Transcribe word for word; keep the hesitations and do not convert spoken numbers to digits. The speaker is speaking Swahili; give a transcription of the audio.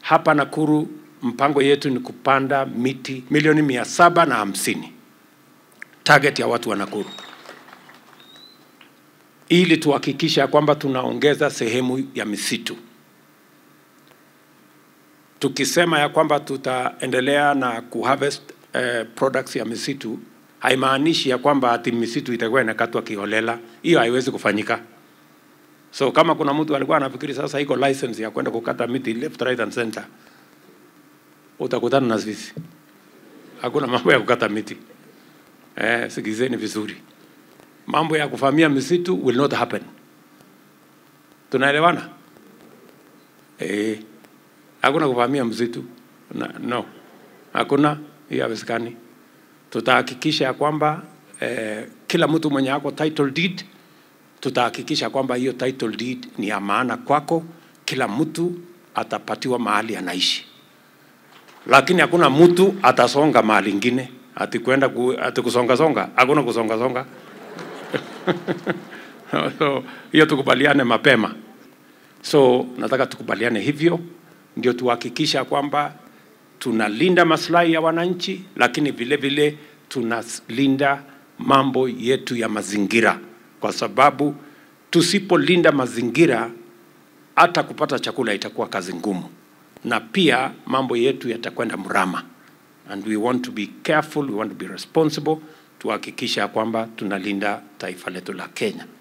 hapa Nakuru mpango yetu ni kupanda miti milioni mia saba na hamsini. Target ya watu wa Nakuru. Ili tuhakikisha kwamba tunaongeza sehemu ya misitu. Tukisema ya kwamba tutaendelea na kuharvest eh, products ya misitu, haimaanishi ya kwamba ati misitu itakuwa inakatwa kiholela. Hiyo haiwezi kufanyika. So kama kuna mtu alikuwa anafikiri sasa iko license ya kwenda kukata miti left, right and center, utakutana na sisi. Hakuna mambo ya kukata miti. Eh, sikizeni vizuri. Mambo ya kuvamia misitu will not happen. Tunaelewana? Eh, hakuna kuvamia msitu. No. Hakuna, hiyo haiwezekani. Tutahakikisha kwamba eh, kila mtu mwenye ako title deed, tutahakikisha kwamba hiyo title deed ni ya maana kwako, kila mtu atapatiwa mahali anaishi. Lakini hakuna mtu atasonga mahali ingine, ati kwenda ku, ati kusonga songa, hakuna kusonga songa. So, hiyo tukubaliane mapema. So, nataka tukubaliane hivyo, ndio tuhakikisha kwamba tunalinda maslahi ya wananchi, lakini vile vile tunalinda mambo yetu ya mazingira. Kwa sababu tusipolinda mazingira, hata kupata chakula itakuwa kazi ngumu. Na pia mambo yetu yatakwenda mrama. And we want to be careful, we want to be responsible, tuhakikisha kwamba tunalinda taifa letu la Kenya.